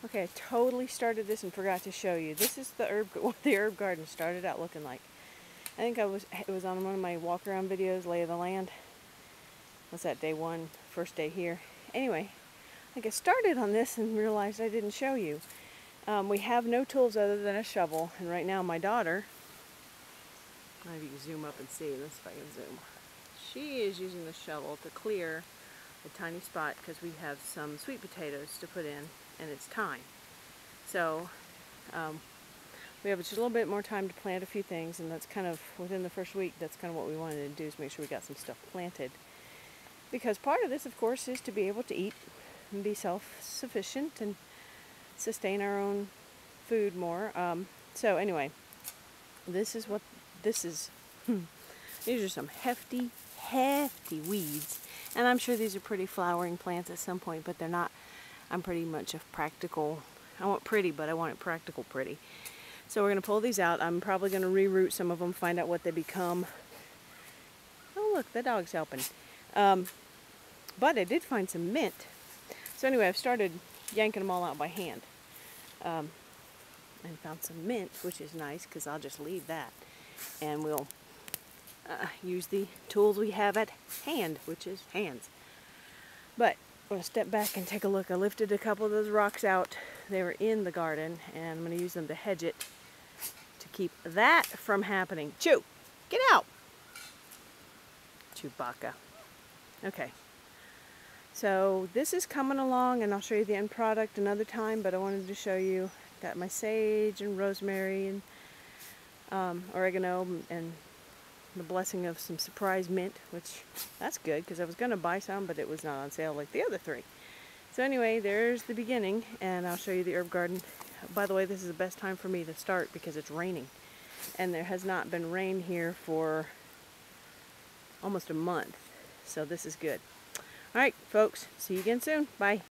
Okay, I totally started this and forgot to show you. This is what the herb garden started out looking like. I think it was on one of my walk around videos, Lay of the Land. What's that, day one, first day here? Anyway, I got started on this and realized I didn't show you. We have no tools other than a shovel, and right now my daughter, I don't know if you can zoom up and see this, if I can zoom. She is using the shovel to clear a tiny spot because we have some sweet potatoes to put in, and it's time. So we have just a little bit more time to plant a few things, and that's kind of within the first week. That's kind of what we wanted to do, is make sure we got some stuff planted. Because part of this, of course, is to be able to eat and be self-sufficient and sustain our own food more. So anyway, this is what this is. These are some hefty weeds, and I'm sure these are pretty flowering plants at some point, but they're not. I'm pretty much a practical. I want pretty, but I want it practical pretty. So we're going to pull these out. I'm probably going to reroot some of them, find out what they become. Oh look, the dog's helping. But I did find some mint. So anyway, I've started yanking them all out by hand. And found some mint, which is nice because I'll just leave that. And we'll use the tools we have at hand, which is hands. But I'm going to step back and take a look. I lifted a couple of those rocks out. They were in the garden, and I'm going to use them to hedge it to keep that from happening. Chew! Get out! Chewbacca. Okay. So this is coming along, and I'll show you the end product another time, but I wanted to show you. Got my sage and rosemary and oregano and the blessing of some surprise mint, which that's good because I was going to buy some, but it was not on sale like the other three. So anyway, there's the beginning, and I'll show you the herb garden. By the way, this is the best time for me to start because it's raining, and there has not been rain here for almost a month, so this is good. All right, folks, see you again soon. Bye.